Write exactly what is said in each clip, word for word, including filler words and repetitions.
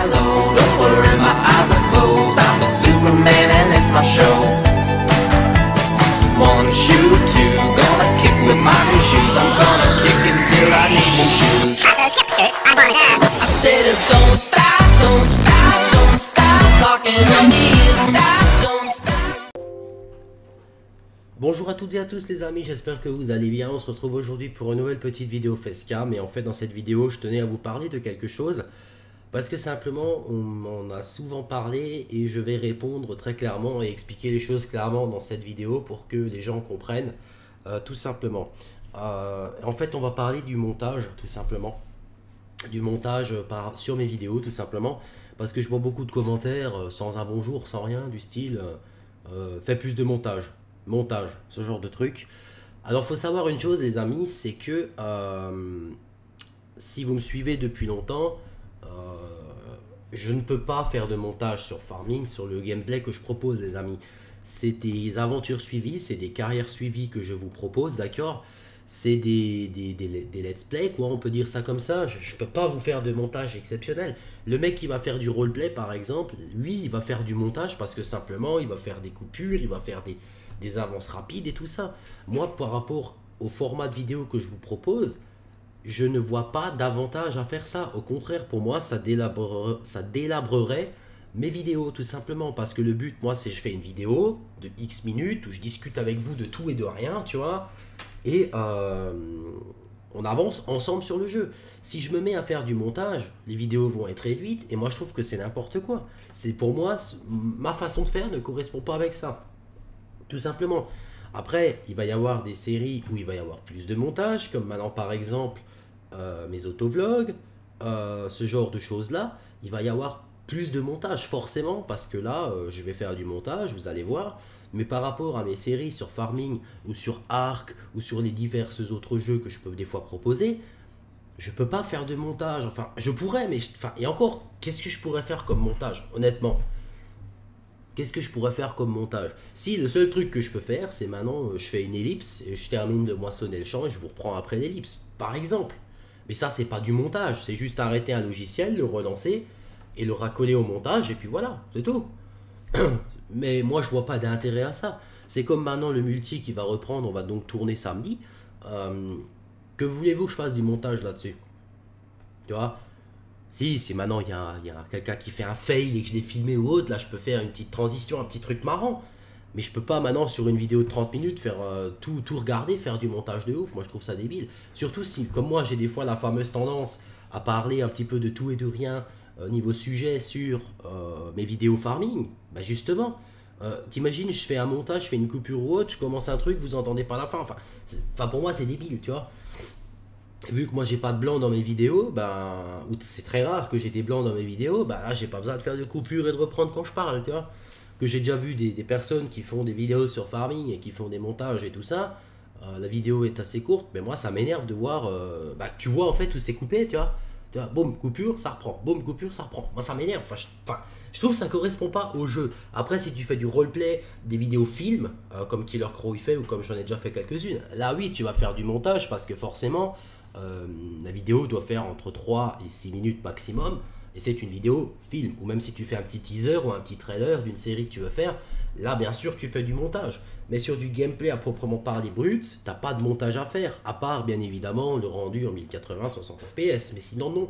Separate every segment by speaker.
Speaker 1: hello. Don't worry, my eyes are closed. I'm the Superman and it's my show. One shoe, two, gonna kick with my new shoes. I'm gonna kick until I need new shoes.
Speaker 2: At those hipsters, I wanna dance.
Speaker 1: I said, don't stop, don't stop, don't stop talking to me. Stop, don't stop.
Speaker 3: Bonjour à toutes et à tous les amis, j'espère que vous allez bien. On se retrouve aujourd'hui pour une nouvelle petite vidéo Facecam. Et en fait dans cette vidéo je tenais à vous parler de quelque chose parce que simplement on en a souvent parlé et je vais répondre très clairement et expliquer les choses clairement dans cette vidéo pour que les gens comprennent euh, tout simplement. Euh, en fait on va parler du montage tout simplement, du montage par, sur mes vidéos tout simplement parce que je vois beaucoup de commentaires euh, sans un bonjour, sans rien, du style euh, euh, fais plus de montage. Montage, ce genre de truc. Alors faut savoir une chose les amis, c'est que euh, si vous me suivez depuis longtemps, euh, je ne peux pas faire de montage sur Farming, sur le gameplay que je propose les amis. C'est des aventures suivies, c'est des carrières suivies que je vous propose, d'accord. C'est des, des, des, des let's play, quoi, on peut dire ça comme ça. Je ne peux pas vous faire de montage exceptionnel. Le mec qui va faire du roleplay par exemple, lui il va faire du montage parce que simplement il va faire des coupures, il va faire des des avances rapides et tout ça. Moi, par rapport au format de vidéo que je vous propose, je ne vois pas d'avantage à faire ça. Au contraire, pour moi, ça délabrerait, ça délabrerait mes vidéos, tout simplement. Parce que le but, moi, c'est je fais une vidéo de X minutes où je discute avec vous de tout et de rien, tu vois. Et euh, on avance ensemble sur le jeu. Si je me mets à faire du montage, les vidéos vont être réduites. Et moi, je trouve que c'est n'importe quoi. C'est pour moi, ma façon de faire ne correspond pas avec ça. Tout simplement. Après, il va y avoir des séries où il va y avoir plus de montage, comme maintenant par exemple euh, mes autovlogs, euh, ce genre de choses-là. Il va y avoir plus de montage, forcément, parce que là, euh, je vais faire du montage, vous allez voir. Mais par rapport à mes séries sur Farming, ou sur Ark, ou sur les divers autres jeux que je peux des fois proposer, je peux pas faire de montage. Enfin, je pourrais, mais... Je, enfin, et encore, qu'est-ce que je pourrais faire comme montage, honnêtement ? Qu'est-ce que je pourrais faire comme montage? Si, le seul truc que je peux faire, c'est maintenant, je fais une ellipse, et je termine de moissonner le champ, et je vous reprends après l'ellipse, par exemple. Mais ça, c'est pas du montage, c'est juste arrêter un logiciel, le relancer, et le raccoler au montage, et puis voilà, c'est tout. Mais moi, je vois pas d'intérêt à ça. C'est comme maintenant le multi qui va reprendre, on va donc tourner samedi. Euh, que voulez-vous que je fasse du montage là-dessus? Tu vois? Si, si maintenant il y a, y a quelqu'un qui fait un fail et que je l'ai filmé ou autre, là je peux faire une petite transition, un petit truc marrant. Mais je peux pas maintenant sur une vidéo de trente minutes faire euh, tout, tout regarder, faire du montage de ouf. Moi je trouve ça débile. Surtout si, comme moi j'ai des fois la fameuse tendance à parler un petit peu de tout et de rien euh, niveau sujet sur euh, mes vidéos farming. Bah justement, euh, t'imagines je fais un montage, je fais une coupure ou autre, je commence un truc, vous entendez pas la fin. Enfin, enfin pour moi c'est débile, tu vois. Vu que moi j'ai pas de blanc dans mes vidéos, ben, ou c'est très rare que j'ai des blancs dans mes vidéos, ben là j'ai pas besoin de faire de coupures et de reprendre quand je parle, tu vois. Que j'ai déjà vu des, des personnes qui font des vidéos sur Farming et qui font des montages et tout ça, euh, la vidéo est assez courte, mais moi ça m'énerve de voir, euh, bah, tu vois en fait où c'est coupé, tu vois. Tu vois, boum, coupure, ça reprend, boum, coupure, ça reprend. Moi ça m'énerve, enfin, je, enfin, je trouve que ça correspond pas au jeu. Après si tu fais du roleplay, des vidéos films, euh, comme Killer Crow il fait ou comme j'en ai déjà fait quelques-unes, là oui tu vas faire du montage parce que forcément... Euh, la vidéo doit faire entre trois et six minutes maximum et c'est une vidéo film, ou même si tu fais un petit teaser ou un petit trailer d'une série que tu veux faire, là bien sûr tu fais du montage, mais sur du gameplay à proprement parler brut, t'as pas de montage à faire, à part bien évidemment le rendu en mille quatre-vingts soixante F P S, mais sinon non,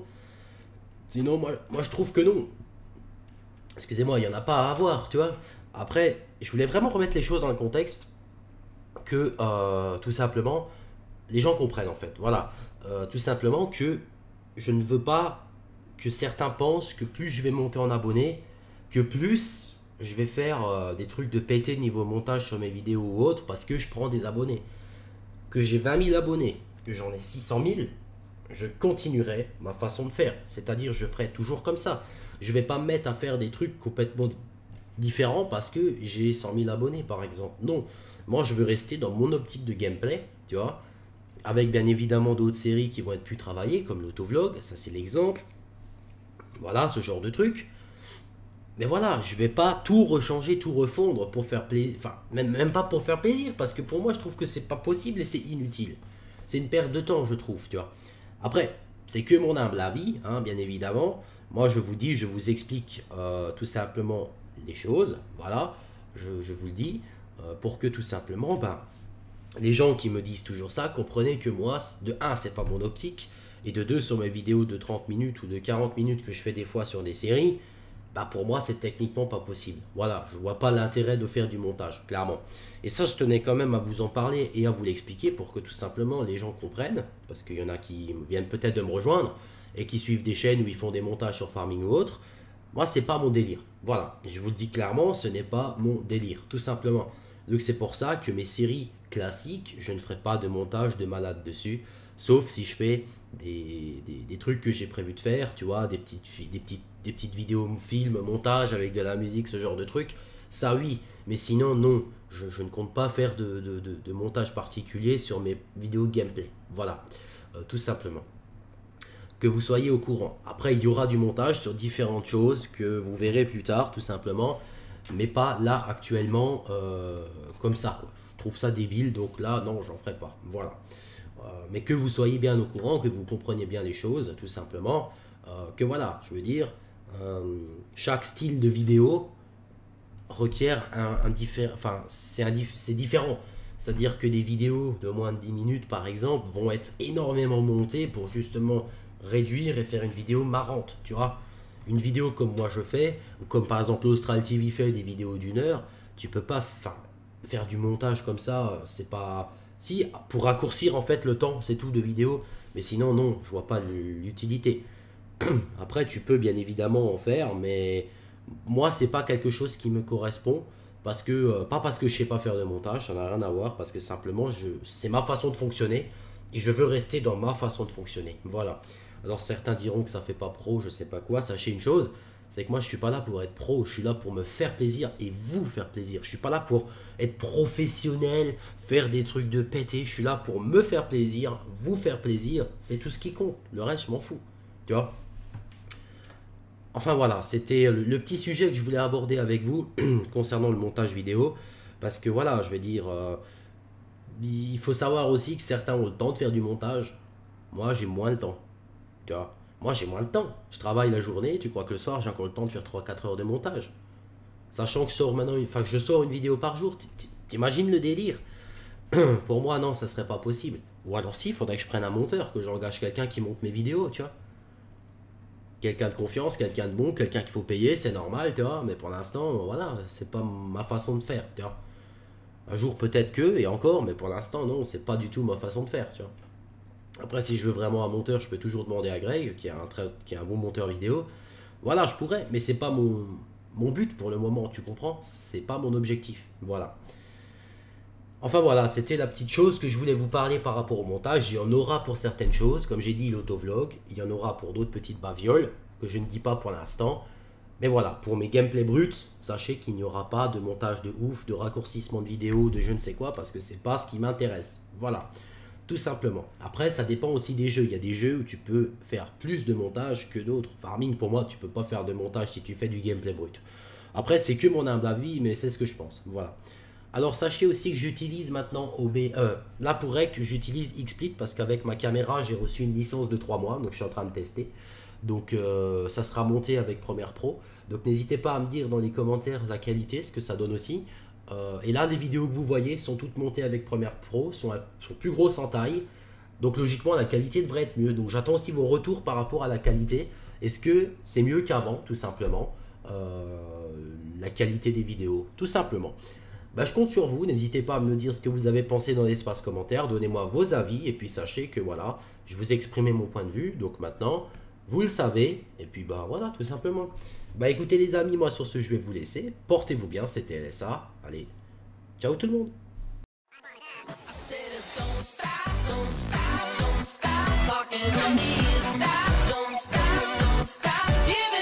Speaker 3: sinon moi, moi je trouve que non, excusez-moi, il n'y en a pas à avoir, tu vois. Après, je voulais vraiment remettre les choses dans le contexte que euh, tout simplement les gens comprennent en fait, voilà. Euh, tout simplement que je ne veux pas que certains pensent que plus je vais monter en abonnés, que plus je vais faire euh, des trucs de péter niveau montage sur mes vidéos ou autres parce que je prends des abonnés. Que j'ai vingt mille abonnés, que j'en ai six cent mille, je continuerai ma façon de faire. C'est-à-dire je ferai toujours comme ça. Je vais pas me mettre à faire des trucs complètement différents parce que j'ai cent mille abonnés par exemple. Non, moi je veux rester dans mon optique de gameplay, tu vois. Avec bien évidemment d'autres séries qui vont être plus travaillées, comme l'autovlog, ça c'est l'exemple. Voilà, ce genre de truc. Mais voilà, je vais pas tout rechanger, tout refondre pour faire plaisir. Enfin, même, même pas pour faire plaisir, parce que pour moi, je trouve que c'est pas possible et c'est inutile. C'est une perte de temps, je trouve, tu vois. Après, c'est que mon humble avis, hein, bien évidemment. Moi, je vous dis, je vous explique euh, tout simplement les choses. Voilà, je, je vous le dis, euh, pour que tout simplement, ben, les gens qui me disent toujours ça, comprenez que moi, de un, c'est pas mon optique, et de deux, sur mes vidéos de trente minutes ou de quarante minutes que je fais des fois sur des séries, bah pour moi, c'est techniquement pas possible. Voilà, je vois pas l'intérêt de faire du montage, clairement. Et ça, je tenais quand même à vous en parler et à vous l'expliquer pour que tout simplement les gens comprennent, parce qu'il y en a qui viennent peut-être de me rejoindre et qui suivent des chaînes où ils font des montages sur Farming ou autre. Moi, c'est pas mon délire. Voilà, je vous le dis clairement, ce n'est pas mon délire, tout simplement. Donc c'est pour ça que mes séries classiques, je ne ferai pas de montage de malade dessus, sauf si je fais des, des, des trucs que j'ai prévu de faire, tu vois, des petites, des petites, des petites vidéos, films, montage avec de la musique, ce genre de trucs. Ça oui, mais sinon non, je, je ne compte pas faire de, de, de, de montage particulier sur mes vidéos gameplay. Voilà, euh, tout simplement. Que vous soyez au courant. Après, il y aura du montage sur différentes choses que vous verrez plus tard, tout simplement. Mais pas là, actuellement, euh, comme ça, quoi. Je trouve ça débile, donc là, non, j'en ferai pas. Voilà. Euh, mais que vous soyez bien au courant, que vous compreniez bien les choses, tout simplement. Euh, que voilà, je veux dire, euh, chaque style de vidéo requiert un, un différent... Enfin, c'est dif différent. C'est-à-dire que des vidéos de moins de dix minutes, par exemple, vont être énormément montées pour justement réduire et faire une vidéo marrante, tu vois. Une vidéo comme moi je fais, ou comme par exemple l'Austral T V fait des vidéos d'une heure, tu peux pas faire du montage comme ça, c'est pas... Si, pour raccourcir en fait le temps, c'est tout de vidéo, mais sinon non, je vois pas l'utilité. Après tu peux bien évidemment en faire, mais moi c'est pas quelque chose qui me correspond, parce que, euh, pas parce que je sais pas faire de montage, ça n'a rien à voir, parce que simplement c'est ma façon de fonctionner, et je veux rester dans ma façon de fonctionner, voilà. Alors certains diront que ça fait pas pro, je sais pas quoi. Sachez une chose, c'est que moi je suis pas là pour être pro, je suis là pour me faire plaisir et vous faire plaisir. Je suis pas là pour être professionnel, faire des trucs de pété. Je suis là pour me faire plaisir, vous faire plaisir. C'est tout ce qui compte. Le reste, je m'en fous. Tu vois. Enfin voilà, c'était le, le petit sujet que je voulais aborder avec vous concernant le montage vidéo. Parce que voilà, je vais dire, euh, il faut savoir aussi que certains ont le temps de faire du montage. Moi, j'ai moins le temps. Tu vois, moi j'ai moins de temps, je travaille la journée, tu crois que le soir j'ai encore le temps de faire trois quatre heures de montage, sachant que je sors maintenant, enfin que je sors une vidéo par jour, t'imagines le délire? Pour moi non, ça serait pas possible. Ou alors si, il faudrait que je prenne un monteur, que j'engage quelqu'un qui monte mes vidéos, tu vois, quelqu'un de confiance, quelqu'un de bon, quelqu'un qu'il faut payer, c'est normal, tu vois, mais pour l'instant, voilà, c'est pas ma façon de faire, tu vois. Un jour peut-être que, et encore, mais pour l'instant non, c'est pas du tout ma façon de faire, tu vois. Après, si je veux vraiment un monteur, je peux toujours demander à Greg, qui est un, très, qui est un bon monteur vidéo. Voilà, je pourrais, mais c'est pas mon, mon but pour le moment, tu comprends? C'est pas mon objectif, voilà. Enfin voilà, c'était la petite chose que je voulais vous parler par rapport au montage. Il y en aura pour certaines choses, comme j'ai dit, l'autovlog. Il y en aura pour d'autres petites bavioles, que je ne dis pas pour l'instant. Mais voilà, pour mes gameplays bruts, sachez qu'il n'y aura pas de montage de ouf, de raccourcissement de vidéo, de je ne sais quoi, parce que c'est pas ce qui m'intéresse. Voilà. Tout simplement. Après, ça dépend aussi des jeux. Il y a des jeux où tu peux faire plus de montage que d'autres. Farming, pour moi, tu peux pas faire de montage si tu fais du gameplay brut. Après, c'est que mon humble avis, mais c'est ce que je pense. Voilà. Alors, sachez aussi que j'utilise maintenant O B... Euh, là, pour Rec, j'utilise XSplit parce qu'avec ma caméra, j'ai reçu une licence de trois mois. Donc, je suis en train de tester. Donc, euh, ça sera monté avec Premiere Pro. Donc, n'hésitez pas à me dire dans les commentaires la qualité, ce que ça donne aussi. Euh, et là, les vidéos que vous voyez sont toutes montées avec Premiere Pro, sont, sont plus grosses en taille. Donc logiquement, la qualité devrait être mieux. Donc j'attends aussi vos retours par rapport à la qualité. Est-ce que c'est mieux qu'avant, tout simplement, euh, la qualité des vidéos, tout simplement. Bah, je compte sur vous, n'hésitez pas à me dire ce que vous avez pensé dans l'espace commentaire. Donnez-moi vos avis et puis sachez que voilà, je vous ai exprimé mon point de vue. Donc maintenant, vous le savez. Et puis bah voilà, tout simplement. Bah écoutez les amis, moi sur ce je vais vous laisser. Portez-vous bien, c'était L S A. Allez, ciao tout le monde.
Speaker 1: Talking to me, stop, don't stop, don't stop, give